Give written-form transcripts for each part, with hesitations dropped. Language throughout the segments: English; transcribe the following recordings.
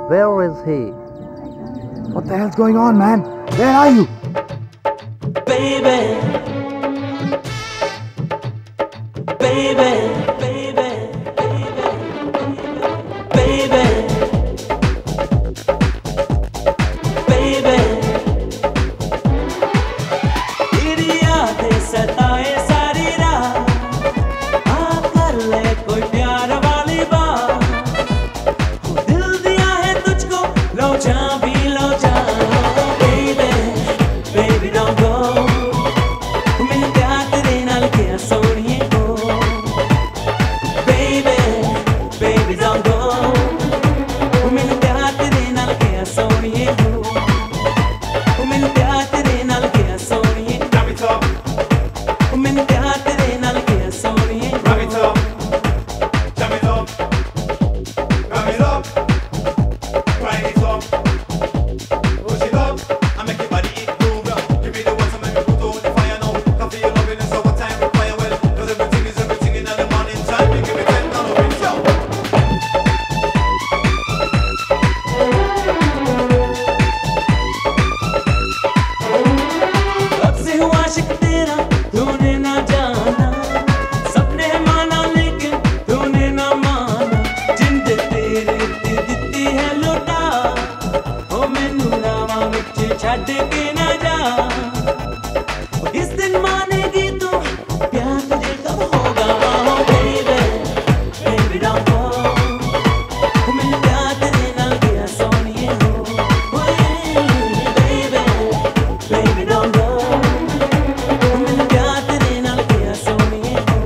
Where is he? What the hell's going on, man? Where are you? Baby, baby, baby, baby, baby, तेरी यादें सताए सारी रात, आ कर ले कोई प्यार वाली बात, दिल दिया है तुझको, लो जा भी लो जा, baby, baby don't go. छड़ के ना जा, इस दिन मानेगी तू प्यार तुझे कब होगा, baby, baby don't go, मैंने प्यार तेरे नाल किया सोनिए हो, baby, baby don't go, मैंने प्यार तेरे नाल किया सोनिए हो.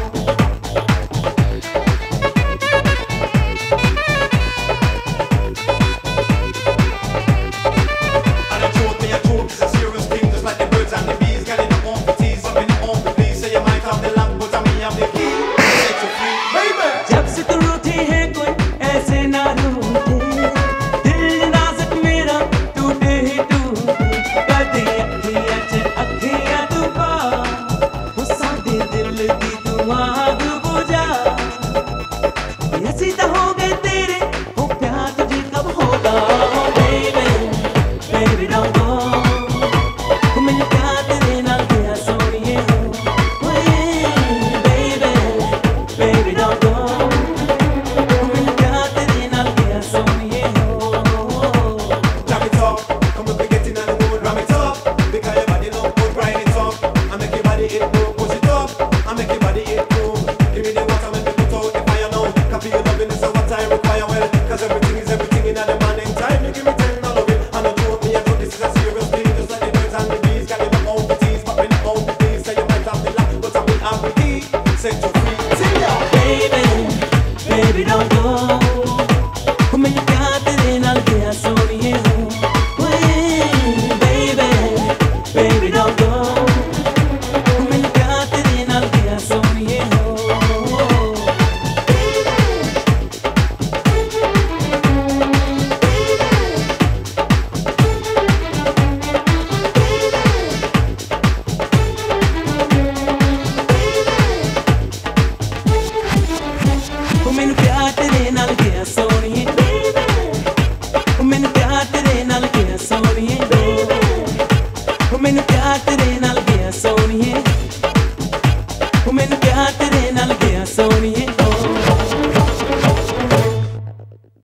Baby don't go, मैंने प्यार तेरे नाल किया सोनिए हो, baby, baby don't go, मैंने प्यार तेरे नाल किया सोनिए हो. मैंने प्यार तेरे